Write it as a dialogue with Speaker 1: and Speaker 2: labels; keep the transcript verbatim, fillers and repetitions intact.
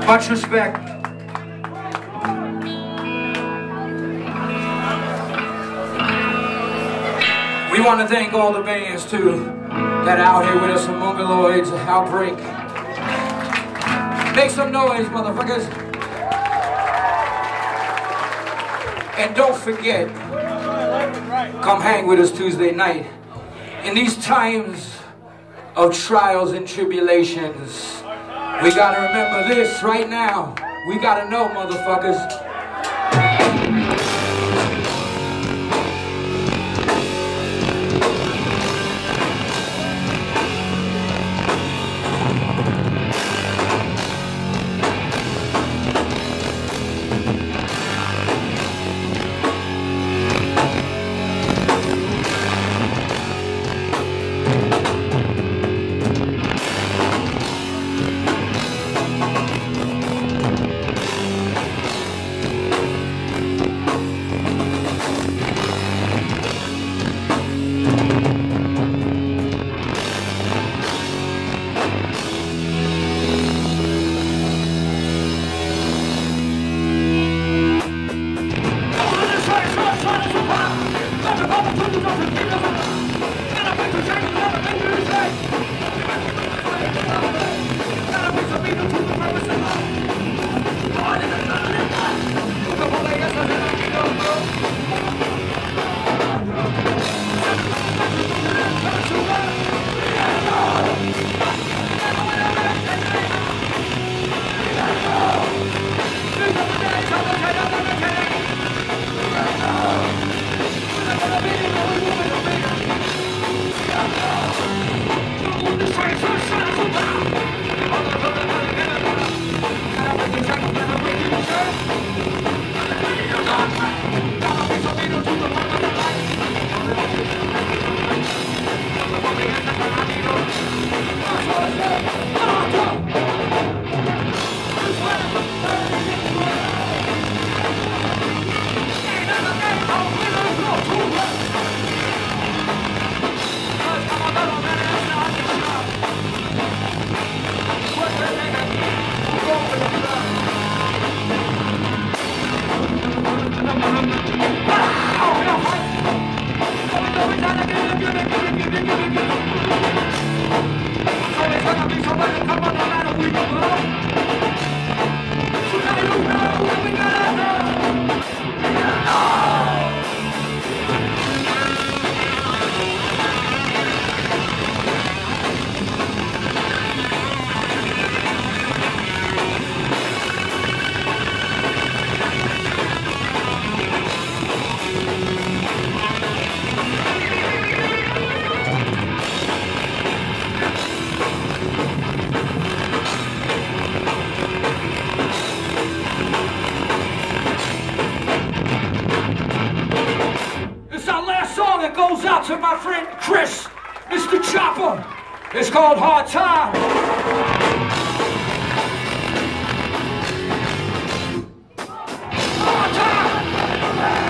Speaker 1: Much respect. We want to thank all the bands too that are out here with us from Mongoloids, Outbreak. Make some noise, motherfuckers. And don't forget, come hang with us Tuesday night. In these times of trials and tribulations, we gotta remember this right now. We gotta know, motherfuckers. That goes out to my friend Chris, Mister Chopper. It's called Hard Time. Hard Time.